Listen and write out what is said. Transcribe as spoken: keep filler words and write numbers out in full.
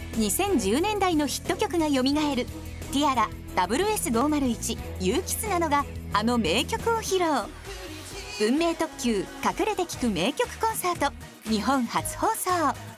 にせんじゅうねんだいのヒット曲がよみがえる。ティアラ ダブルエスごーまるいち ユーキスなのがあの名曲を披露。文明特急隠れて聴く名曲コンサート日本初放送。